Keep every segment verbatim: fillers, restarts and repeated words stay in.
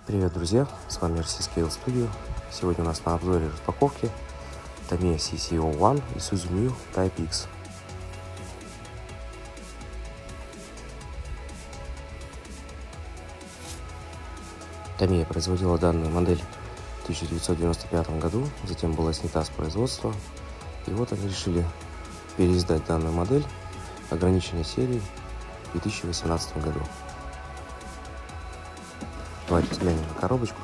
Привет, друзья! С вами эр си Scale Studio. Сегодня у нас на обзоре распаковки Tamiya си си о один и Isuzu Mu Type X. Tamiya производила данную модель в тысяча девятьсот девяносто пятом году, затем была снята с производства, и вот они решили переиздать данную модель ограниченной серии в две тысячи восемнадцатом году. Давайте взглянем на коробочку.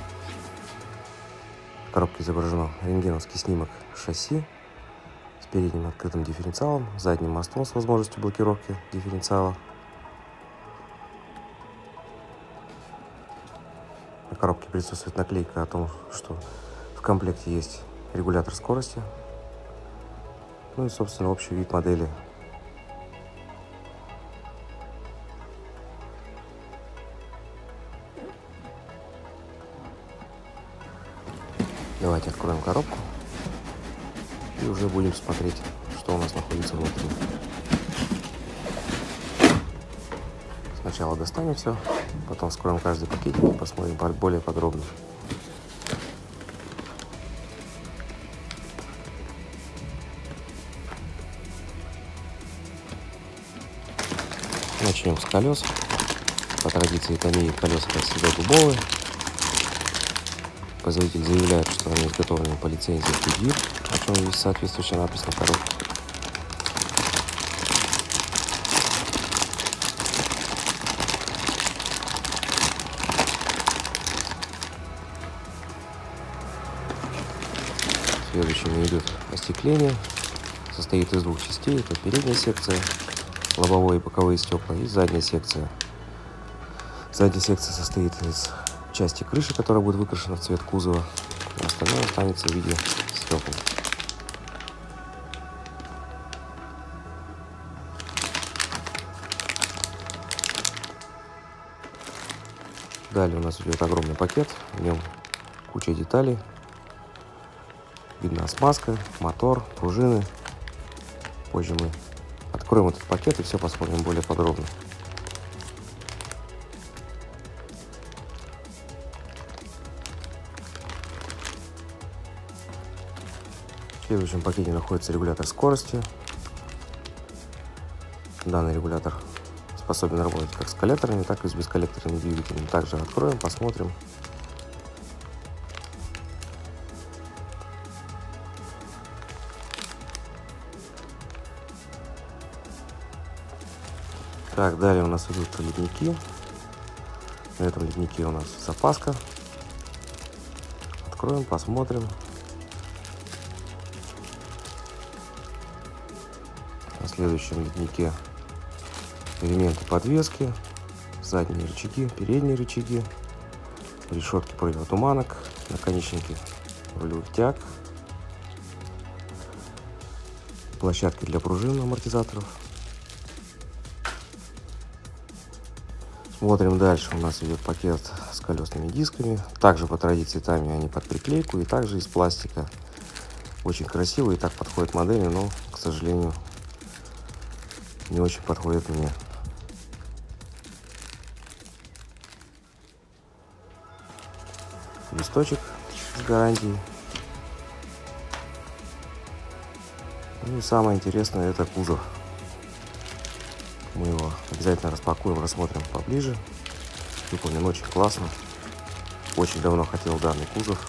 В коробке изображено рентгеновский снимок шасси с передним открытым дифференциалом, задним мостом с возможностью блокировки дифференциала. На коробке присутствует наклейка о том, что в комплекте есть регулятор скорости. Ну и, собственно, общий вид модели. Давайте откроем коробку и уже будем смотреть, что у нас находится внутри. Сначала достанем все, потом вскроем каждый пакетик и посмотрим более подробно. Начнем с колес. По традиции Tamiya колеса, как всегда, дубовые. Производитель заявляет, что они изготовлены по лицензии Goodyear, о чем есть соответствующая надпись на коробке. Следующим идет остекление. Состоит из двух частей. Это передняя секция, лобовое и боковые стекла, и задняя секция. Задняя секция состоит из части крыши, которая будет выкрашена в цвет кузова, а остальное останется в виде стекол. Далее у нас идет огромный пакет, в нем куча деталей. Видна смазка, мотор, пружины. Позже мы откроем этот пакет и все посмотрим более подробно. В следующем пакете находится регулятор скорости. Данный регулятор способен работать как с коллекторами, так и с бесколлекторными двигателями. Также откроем, посмотрим. Так, далее у нас идут ледники. На этом леднике у нас запаска. Откроем, посмотрим. На следующем леднике элементы подвески, задние рычаги, передние рычаги, решетки противотуманок, наконечники рулевых тяг, площадки для пружин амортизаторов. Смотрим дальше. У нас идет пакет с колесными дисками. Также по традиции Tamiya они под приклейку и также из пластика. Очень красиво и так подходит модели, но, к сожалению, не очень подходит мне. Листочек с гарантией. Ну и самое интересное — это кузов. Мы его обязательно распакуем, рассмотрим поближе. Выполнен очень классно. Очень давно хотел данный кузов.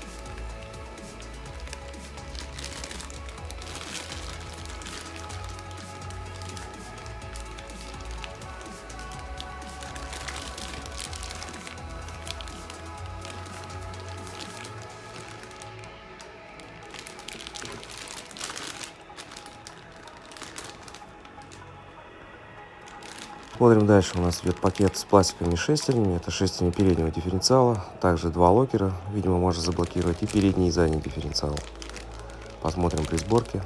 Смотрим дальше. У нас идет пакет с пластиковыми шестернями. Это шестерни переднего дифференциала. Также два локера, видимо, можно заблокировать. И передний и задний дифференциал. Посмотрим при сборке.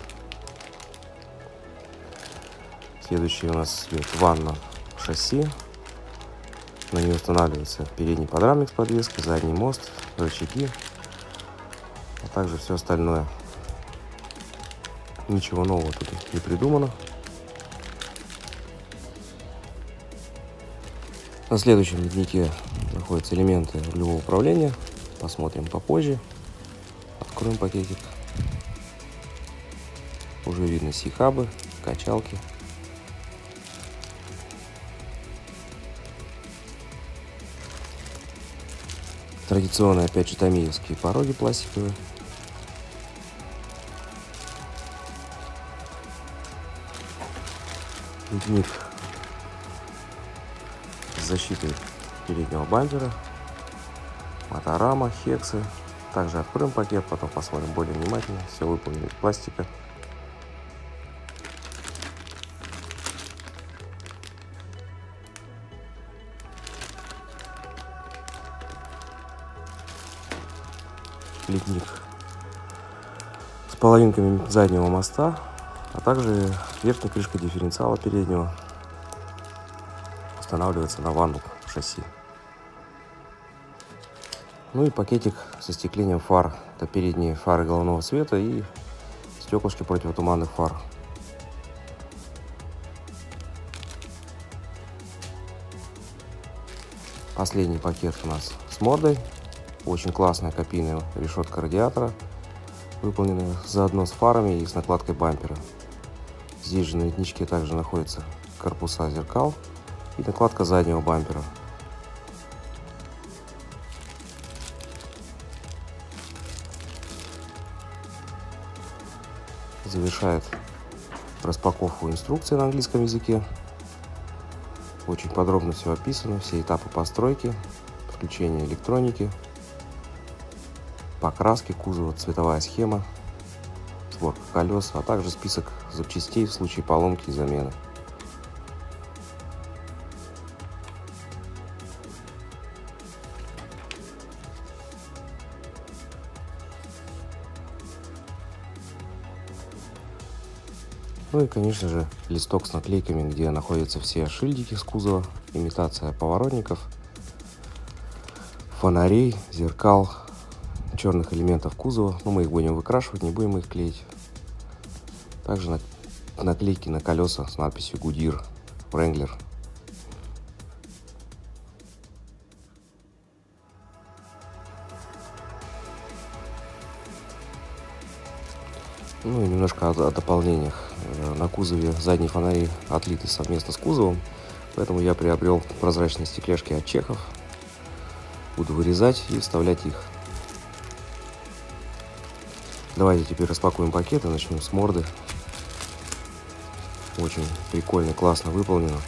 Следующий у нас идет ванна шасси. На нее устанавливается передний подрамник с подвеской, задний мост, рычаги, а также все остальное. Ничего нового тут не придумано. На следующем леднике находятся элементы рулевого управления. Посмотрим попозже. Откроем пакетик. Уже видно си-хабы, качалки. Традиционные, опять же, томиевские пороги пластиковые. Ледник с защитой переднего бампера. Моторама, хексы. Также откроем пакет, потом посмотрим более внимательно. Все выполнено из пластика. Ледник с половинками заднего моста, а также верхняя крышка дифференциала переднего устанавливается на ванну шасси. Ну и пакетик со стеклением фар. Это передние фары головного света и стеклышки противотуманных фар. Последний пакет у нас с мордой. Очень классная копийная решетка радиатора, выполненная заодно с фарами и с накладкой бампера. Здесь же на ледничке также находятся корпуса зеркал и накладка заднего бампера. Завершает распаковку инструкции на английском языке. Очень подробно все описано, все этапы постройки, подключение электроники, покраски кузова, цветовая схема, сборка колес, а также список запчастей в случае поломки и замены. Ну и, конечно же, листок с наклейками, где находятся все шильдики с кузова, имитация поворотников, фонарей, зеркал, черных элементов кузова. Но мы их будем выкрашивать, не будем их клеить. Также наклейки на колеса с надписью Goodyear, Wrangler. Ну и немножко о, о дополнениях. На кузове задние фонари отлиты совместно с кузовом, поэтому я приобрел прозрачные стекляшки от Чехов. Буду вырезать и вставлять их. Давайте теперь распакуем пакет и начнем с морды. Очень прикольно, классно выполнено.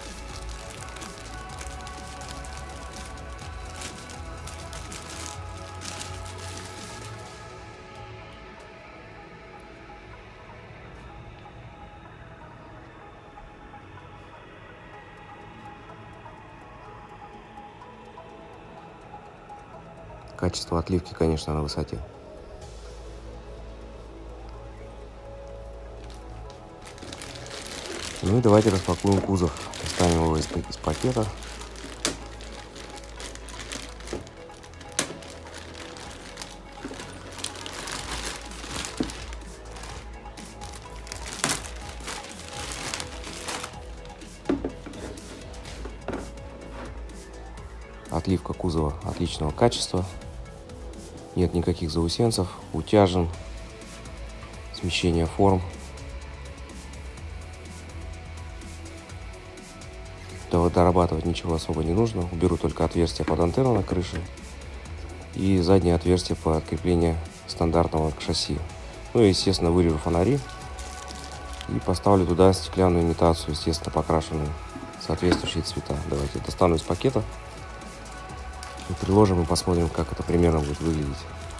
Качество отливки, конечно, на высоте. Ну и давайте распакуем кузов. Достанем его из, из пакета. Отливка кузова отличного качества. Нет никаких заусенцев, утяжен, смещение форм. Дорабатывать ничего особо не нужно. Уберу только отверстие под антенну на крыше и заднее отверстие под крепление стандартного к шасси. Ну и, естественно, вырежу фонари и поставлю туда стеклянную имитацию, естественно, покрашенную в соответствующие цвета. Давайте достану из пакета и приложим и посмотрим, как это примерно будет выглядеть.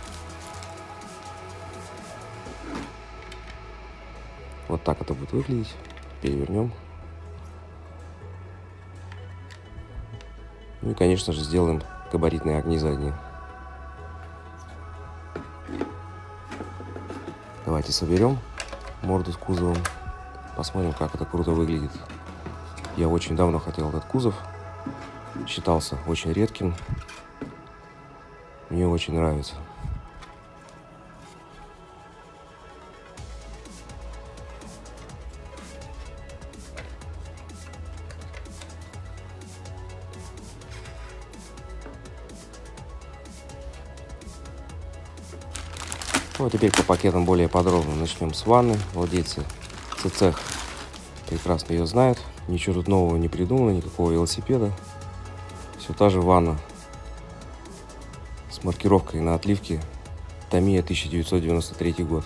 Вот так это будет выглядеть. Перевернем. Ну и, конечно же, сделаем габаритные огни задние. Давайте соберем морду с кузовом. Посмотрим, как это круто выглядит. Я очень давно хотел этот кузов. Считался очень редким. Мне очень нравится. Ну, а теперь по пакетам более подробно. Начнем с ванны. Владельцы цех прекрасно ее знают. Ничего тут нового не придумано, никакого велосипеда. Все та же ванна с маркировкой на отливке Tamiya тысяча девятьсот девяносто третий год.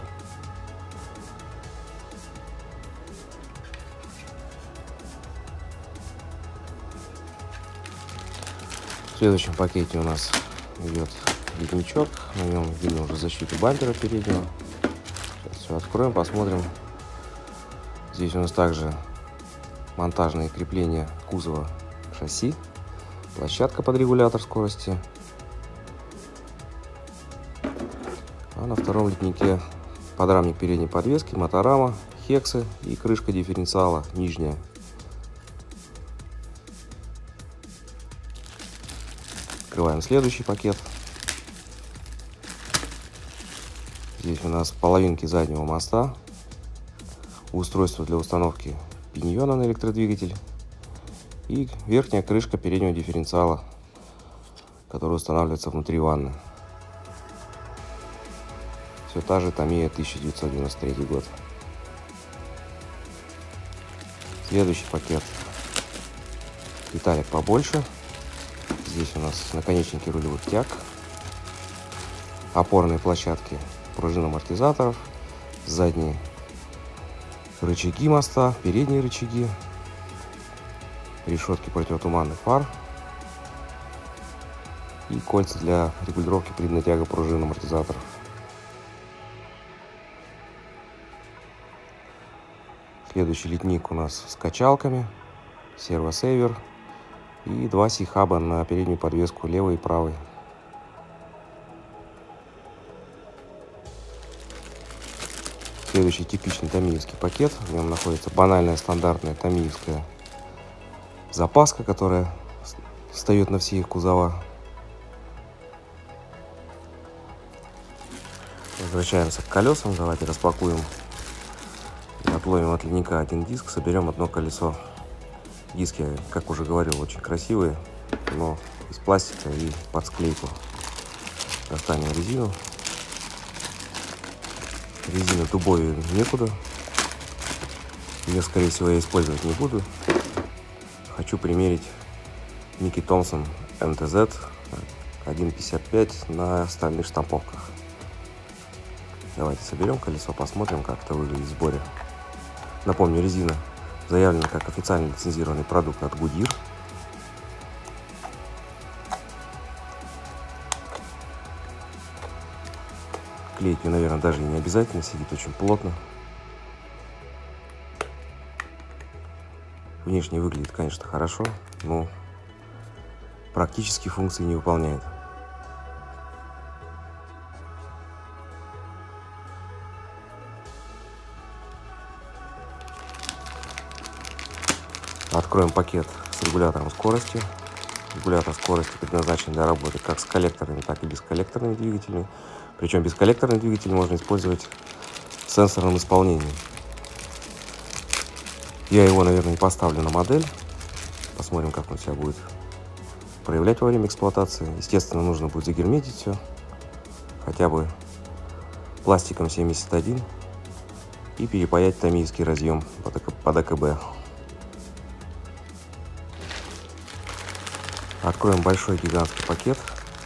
В следующем пакете у нас идет ледничок. На нем видно уже защиту бампера переднего. Сейчас все откроем, посмотрим. Здесь у нас также монтажные крепления кузова шасси, площадка под регулятор скорости. А на втором леднике подрамник передней подвески, моторама, хексы и крышка дифференциала нижняя. Открываем следующий пакет. Здесь у нас половинки заднего моста, устройство для установки пиньона на электродвигатель и верхняя крышка переднего дифференциала, которая устанавливается внутри ванны. Все та же Tamiya тысяча девятьсот девяносто третий год. Следующий пакет деталек побольше. Здесь у нас наконечники рулевых тяг, опорные площадки пружин амортизаторов, задние рычаги моста, передние рычаги, решетки противотуманных фар и кольца для регулировки приданной тяга пружин амортизаторов. Следующий литник у нас с качалками, сервосейвер и два си-хаба на переднюю подвеску, левый и правый. Следующий типичный томиевский пакет. В нем находится банальная стандартная томиевская запаска, которая встает на все их кузова. Возвращаемся к колесам. Давайте распакуем и отловим от ледника один диск, соберем одно колесо. Диски, как уже говорил, очень красивые, но из пластика и под склейку. Достанем резину. Резину дубовую некуда. Ее, скорее всего, я использовать не буду. Хочу примерить Микки Томпсон эм тэ зет один пятьдесят пять на стальных штамповках. Давайте соберем колесо, посмотрим, как это выглядит в сборе. Напомню, резина заявлена как официально лицензированный продукт от Goodyear. Клеить ее, наверное, даже не обязательно, сидит очень плотно. Внешне выглядит, конечно, хорошо, но практически функции не выполняет. Откроем пакет с регулятором скорости. Регулятор скорости предназначен для работы как с коллекторными, так и бесколлекторными двигателями. Причем бесколлекторный двигатель можно использовать в сенсорном исполнении. Я его, наверное, поставлю на модель. Посмотрим, как он себя будет проявлять во время эксплуатации. Естественно, нужно будет загерметить все. Хотя бы пластиком семьдесят один. И перепаять томиевский разъем под а ка бэ. Откроем большой гигантский пакет.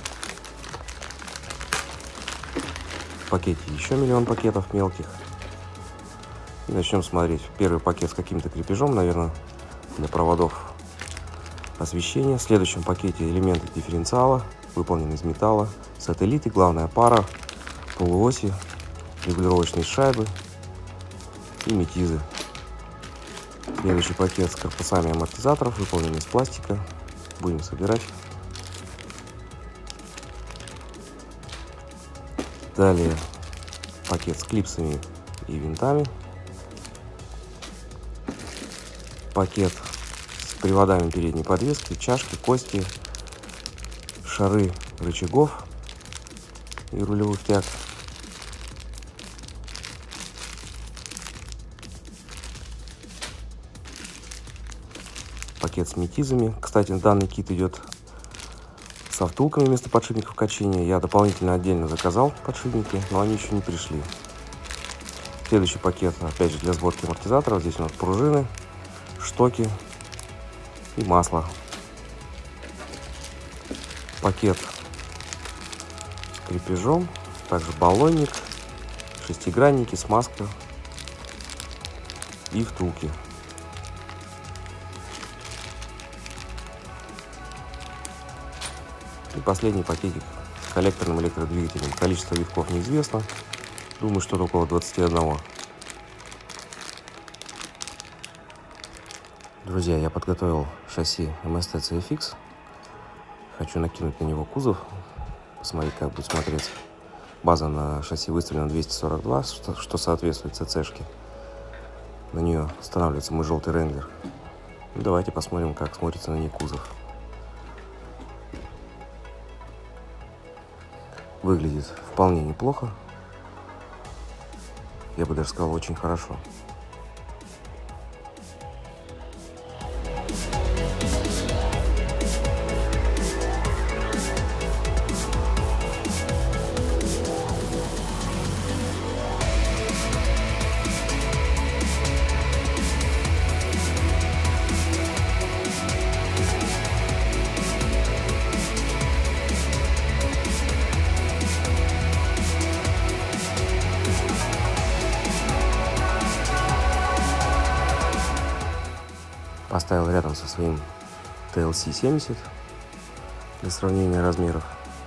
В пакете еще миллион пакетов мелких. И начнем смотреть. Первый пакет с каким-то крепежом, наверное, для проводов освещения. В следующем пакете элементы дифференциала, выполнены из металла, сателлиты, главная пара, полуоси, регулировочные шайбы и метизы. Следующий пакет с корпусами амортизаторов, выполненный из пластика. Будем собирать. Далее пакет с клипсами и винтами. Пакет с приводами передней подвески, чашки, кости, шары рычагов и рулевых тяг. Пакет с метизами. Кстати, данный кит идет со втулками вместо подшипников качения. Я дополнительно отдельно заказал подшипники, но они еще не пришли. Следующий пакет, опять же, для сборки амортизаторов. Здесь у нас пружины, штоки и масло. Пакет с крепежом, также баллонник, шестигранники, смазка и втулки. И последний пакетик с коллекторным электродвигателем. Количество витков неизвестно. Думаю, что около двадцати одного. Друзья, я подготовил шасси эм эс тэ си эф икс. Хочу накинуть на него кузов. Посмотреть, как будет смотреться. База на шасси выставлена двести сорок два, что, что соответствует цэ цэ-шке. На нее устанавливается мой желтый ренглер. Давайте посмотрим, как смотрится на ней кузов. Выглядит вполне неплохо. Я бы даже сказал, очень хорошо. Поставил рядом со своим тэ эл си семьдесят для сравнения размеров.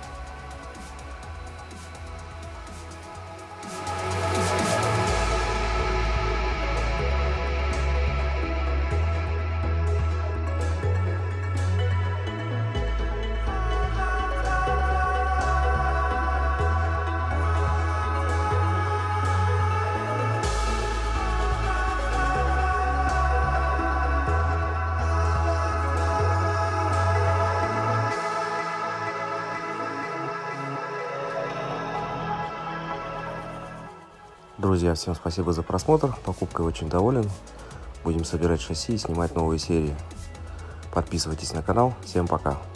Друзья, всем спасибо за просмотр. Покупкой очень доволен. Будем собирать шасси и снимать новые серии. Подписывайтесь на канал. Всем пока.